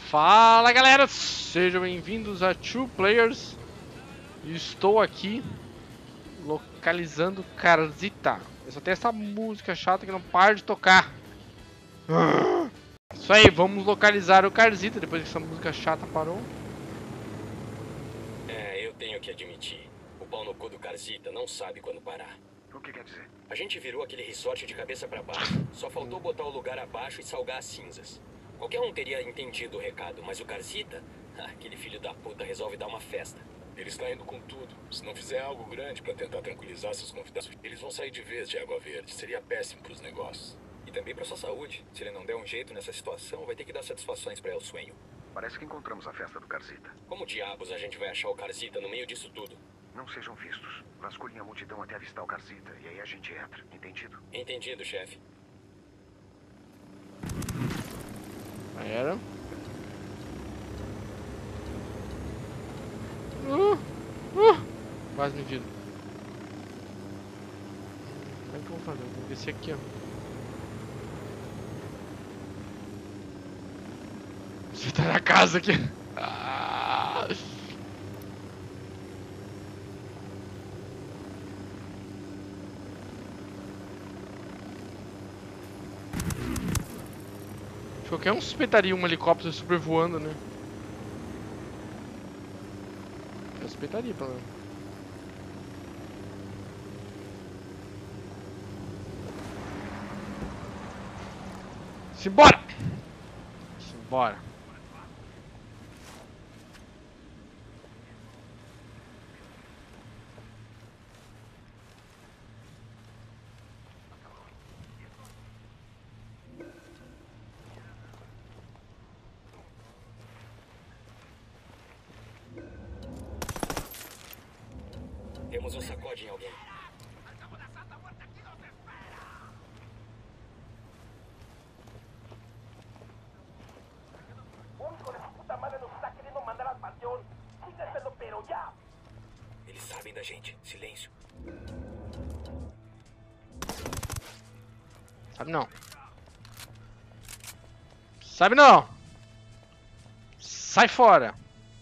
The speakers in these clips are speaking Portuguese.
Fala galera, sejam bem-vindos a Two Players. Estou aqui localizando Carzita. Eu só tenho essa música chata que não para de tocar. Isso aí, vamos localizar o Carzita depois que essa música chata parou. Eu tenho que admitir. O pau no cu do Carzita não sabe quando parar. O que quer dizer? A gente virou aquele resort de cabeça pra baixo. Só faltou botar o lugar abaixo e salgar as cinzas. Qualquer um teria entendido o recado, mas o Carzita, aquele filho da puta, resolve dar uma festa. Ele está indo com tudo. Se não fizer algo grande para tentar tranquilizar seus convidados, eles vão sair de vez de Água Verde. Seria péssimo para os negócios. E também pra sua saúde. Se ele não der um jeito nessa situação, vai ter que dar satisfações pra El Sueño. Parece que encontramos a festa do Carzita. Como diabos a gente vai achar o Carzita no meio disso tudo? Não sejam vistos. Vasculhem a multidão até avistar o Carzita e aí a gente entra. Entendido? Entendido, chefe. Era. Quase me viram. Como é que eu vou fazer? Eu vou descer aqui, ó. Você tá na casa aqui. Qualquer um suspeitaria um helicóptero sobrevoando, né? Eu suspeitaria, pelo menos. Simbora! Simbora. Temos um sacode em alguém. Eles sabem da gente. Silêncio. Sabe não. Sabe não. Sai fora.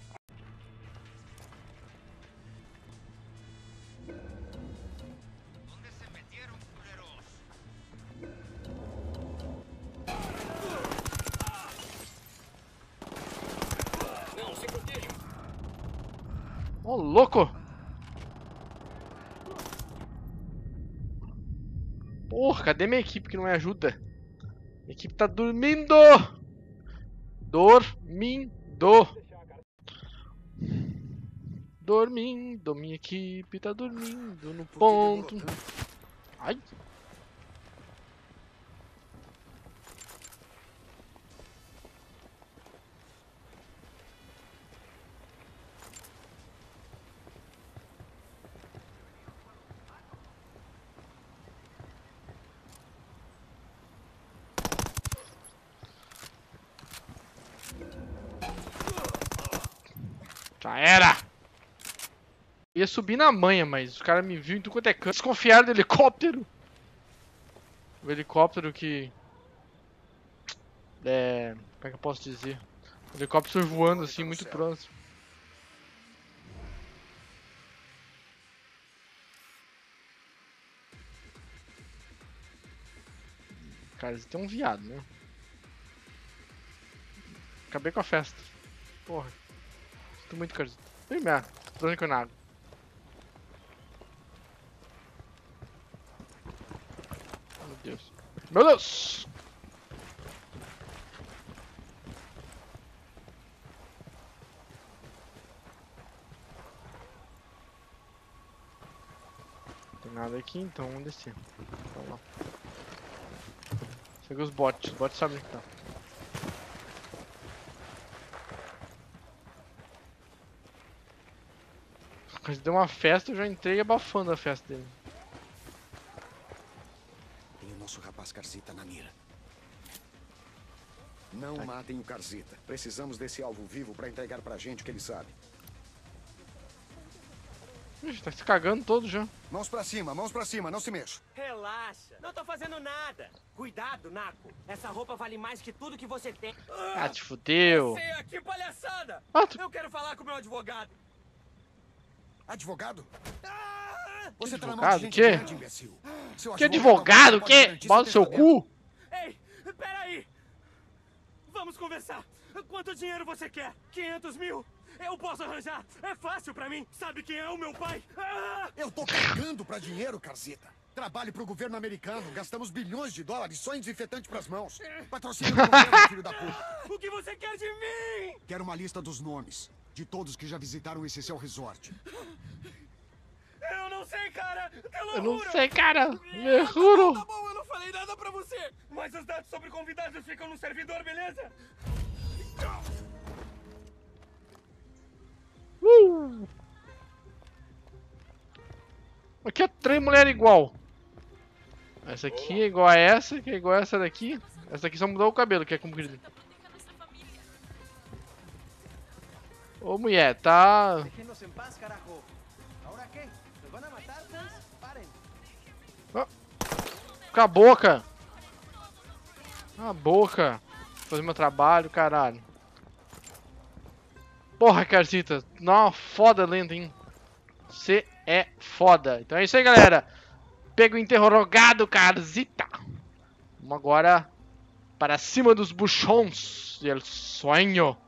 Não, se protejam. Ô, louco. Porra, cadê minha equipe que não me ajuda? Minha equipe tá dormindo. Dormindo, minha equipe tá dormindo no ponto. Ai. Já era! Ia subir na manha, mas os caras me viram em tudo quanto é canto. Desconfiaram do helicóptero. O helicóptero que... Como é que eu posso dizer? O helicóptero voando assim, muito próximo. Cara, eles tem um viado, né? Acabei com a festa. Porra. Tô muito carinho. Vem merda. Tô brincando na água. Meu Deus. Meu Deus! Não tem nada aqui, então vamos descer. Vamos lá. Chega os bots sabem que tá. Mas deu uma festa, eu já entrei abafando a festa dele. Tem o nosso rapaz Carzita na mira. Não matem o Carzita. Precisamos desse alvo vivo para entregar pra gente o que ele sabe. Ixi, tá se cagando todo já. Mãos pra cima, não se mexa. Relaxa, não tô fazendo nada. Cuidado, Naco. Essa roupa vale mais que tudo que você tem. Ah, te fudeu. Sei aqui, palhaçada. Ah, tu... Eu quero falar com o meu advogado. Advogado? Ah! Você tá na mão Advogado? de gente Quê? grande, imbecil. Seu Que advogado? O pode quê? garantir Bola no seu testamento. cu? Ei, peraí. Vamos conversar. Quanto dinheiro você quer? 500 mil? Eu posso arranjar. É fácil pra mim. Sabe quem é o meu pai? Ah! Eu tô cagando pra dinheiro, Carzita. Trabalho pro governo americano. Gastamos bilhões de dólares só em desinfetante pras mãos. Patrocínio do governo, filho da puta. O que você quer de mim? Quero uma lista dos nomes de todos que já visitaram esse seu resort. Eu não sei, cara. Eu não sei, cara. Me juro. Tá bom, eu não falei nada pra você. Mas os dados sobre convidados ficam no servidor, beleza? Aqui é 3 mulheres igual. Essa aqui é igual a essa, que é igual a essa daqui. Essa daqui só mudou o cabelo, que é comprido. Ô mulher, tá... Déjenos en paz, carajo. ¿Ahora qué? ¿Nos van a matar, pues? Paren. Cala a boca. Cala a boca. Vou fazer meu trabalho, caralho. Porra, Carzita. Dá uma foda lenta, hein. Você é foda. Então é isso aí, galera. Pega o interrogado, Carzita. Vamos agora para cima dos buchões. El sueño.